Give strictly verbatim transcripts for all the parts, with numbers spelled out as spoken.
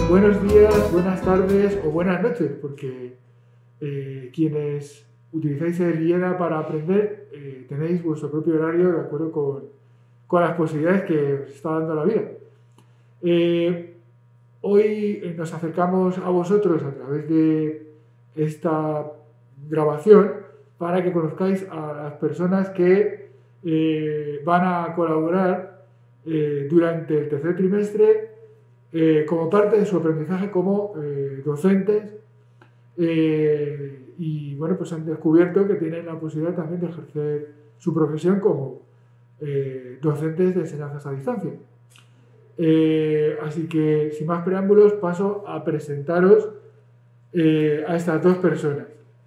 buenos días, buenas tardes o buenas noches, porque eh, quienes utilizáis el IEDA para aprender eh, tenéis vuestro propio horario de acuerdo con, con las posibilidades que os está dando la vida. Eh, hoy nos acercamos a vosotros a través de esta grabación para que conozcáis a las personas que eh, van a colaborar eh, durante el tercer trimestre eh, como parte de su aprendizaje como eh, docentes eh, y bueno, pues han descubierto que tienen la posibilidad también de ejercer su profesión como eh, docentes de enseñanzas a distancia. Eh, así que sin más preámbulos paso a presentaros eh, a estas dos personas.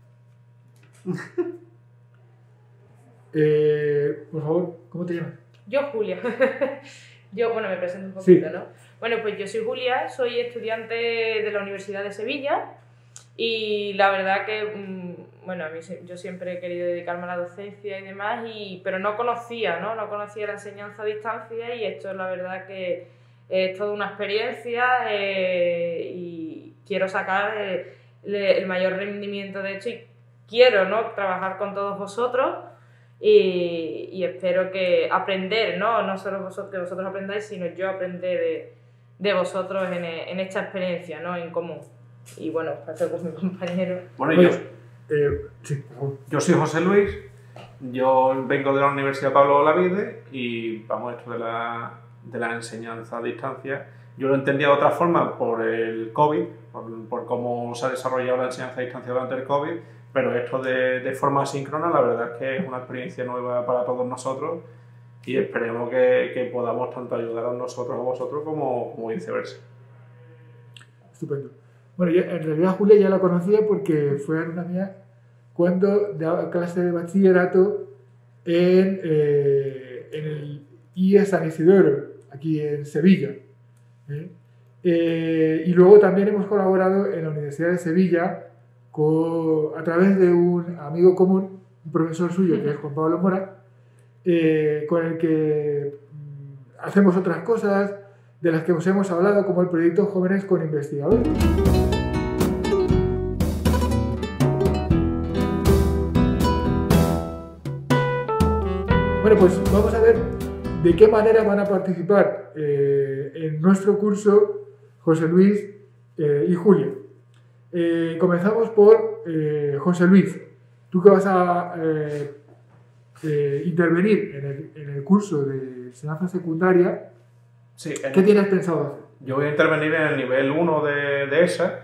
Eh, por favor, ¿cómo te llamas? Yo, Julia. Yo, bueno, me presento un poquito, Sí. ¿no? Bueno, pues yo soy Julia, soy estudiante de la Universidad de Sevilla y la verdad que, mmm, bueno, a mí yo siempre he querido dedicarme a la docencia y demás, y, pero no conocía, ¿no? No conocía la enseñanza a distancia, y esto la verdad que es toda una experiencia eh, y quiero sacar eh, el mayor rendimiento de esto, y quiero, ¿no?, trabajar con todos vosotros. Y, y espero que aprender, ¿no? No solo vosotros, que vosotros aprendáis, sino yo aprender de, de vosotros en, en esta experiencia, ¿no?, en común. Y bueno, paso con mi compañero. Bueno, yo, eh, sí, por favor. yo soy José Luis, yo vengo de la Universidad Pablo Olavide y vamos, esto de la, de la enseñanza a distancia, yo lo entendía de otra forma por el COVID, por, por cómo se ha desarrollado la enseñanza a distancia durante el COVID. Pero esto de, de forma síncrona, la verdad es que es una experiencia nueva para todos nosotros y esperemos que, que podamos tanto ayudar a nosotros a vosotros como, como viceversa. Estupendo. Bueno, yo en realidad Julia ya la conocía porque fue alumna mía cuando daba clase de bachillerato en, eh, en el I E San Isidoro, aquí en Sevilla. ¿eh? Eh, y luego también hemos colaborado en la Universidad de Sevilla Con, a través de un amigo común, un profesor suyo que es Juan Pablo Mora, eh, con el que mm, hacemos otras cosas de las que os hemos hablado, como el proyecto Jóvenes con Investigadores. Bueno, pues vamos a ver de qué manera van a participar eh, en nuestro curso José Luis eh, y Julia. Eh, comenzamos por eh, José Luis. Tú que vas a eh, eh, intervenir en el, en el curso de enseñanza secundaria, Sí, ¿qué tienes pensado hacer? Yo voy a intervenir en el nivel uno de, de ESA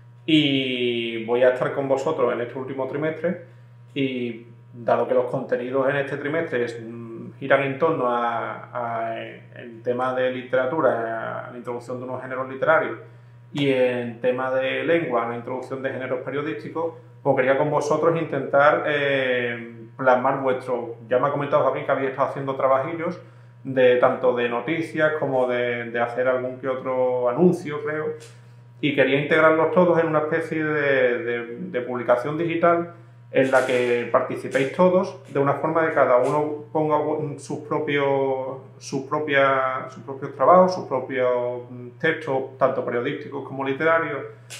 y voy a estar con vosotros en este último trimestre, y dado que los contenidos en este trimestre mm, giran en torno a, a el tema de literatura, a la introducción de unos géneros literarios, y en tema de lengua, la introducción de géneros periodísticos, pues quería con vosotros intentar eh, plasmar vuestro... Ya me ha comentado Joaquín que habéis estado haciendo trabajillos de tanto de noticias como de, de hacer algún que otro anuncio, creo, y quería integrarlos todos en una especie de, de, de publicación digital en la que participéis todos, de una forma que cada uno ponga sus propios, sus propias, sus propios trabajos, sus propios textos, tanto periodísticos como literarios,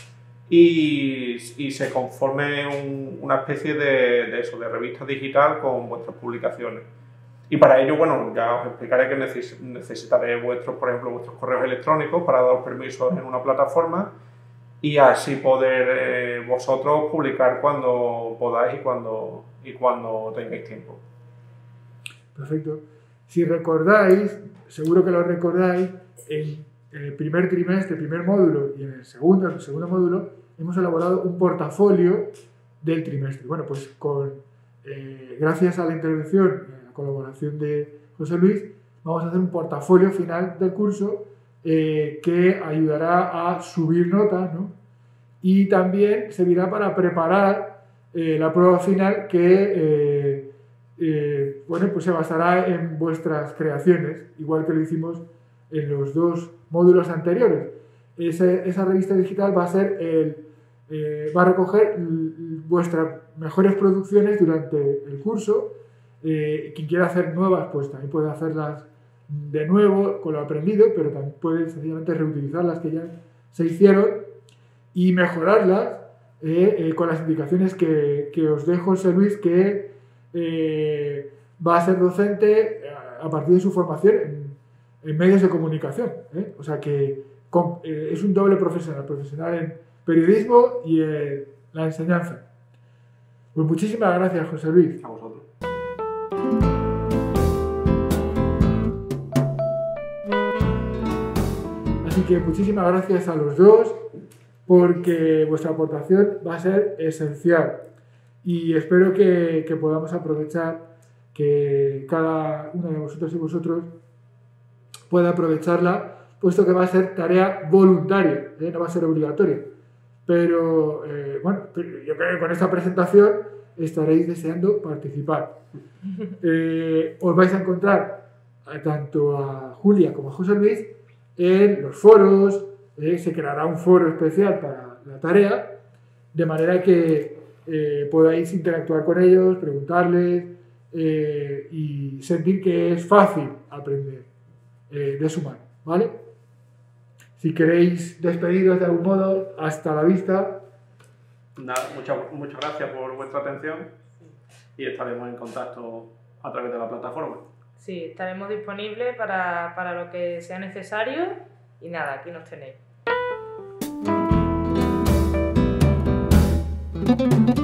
y, y se conforme un, una especie de, de eso, de revista digital con vuestras publicaciones. Y para ello, bueno, ya os explicaré que neces necesitaré vuestros, por ejemplo, vuestros correos electrónicos para daros permisos en una plataforma, y así poder eh, vosotros publicar cuando podáis y cuando, y cuando tengáis tiempo. Perfecto. Si recordáis, seguro que lo recordáis, en el primer trimestre, primer módulo, y en el segundo, en el segundo módulo, hemos elaborado un portafolio del trimestre. Bueno, pues con, eh, gracias a la intervención, a la colaboración de José Luis, vamos a hacer un portafolio final del curso Eh, que ayudará a subir notas, ¿no? Y también servirá para preparar eh, la prueba final que eh, eh, bueno, pues se basará en vuestras creaciones, igual que lo hicimos en los dos módulos anteriores. Ese, esa revista digital va a ser el, eh, va a recoger vuestras mejores producciones durante el curso. Eh, quien quiera hacer nuevas, pues también puede hacerlas de nuevo con lo aprendido, pero también pueden sencillamente reutilizar las que ya se hicieron y mejorarlas eh, eh, con las indicaciones que, que os dejo José Luis, que eh, va a ser docente a partir de su formación en, en medios de comunicación. ¿eh? O sea que con, eh, es un doble profesional, profesional en periodismo y en la enseñanza. Pues muchísimas gracias, José Luis. A vosotros. Así que muchísimas gracias a los dos, porque vuestra aportación va a ser esencial y espero que, que podamos aprovechar, que cada uno de vosotros y vosotros pueda aprovecharla, puesto que va a ser tarea voluntaria, ¿eh? No va a ser obligatoria. Pero eh, bueno, yo creo que con esta presentación estaréis deseando participar. Eh, os vais a encontrar a, tanto a Julia como a José Luis en los foros. Eh, se creará un foro especial para la tarea, de manera que eh, podáis interactuar con ellos, preguntarles eh, y sentir que es fácil aprender eh, de su mano, ¿vale? Si queréis despediros de algún modo, hasta la vista. Nada, muchas, muchas gracias por vuestra atención y estaremos en contacto a través de la plataforma. Sí, estaremos disponibles para, para lo que sea necesario y nada, aquí nos tenéis.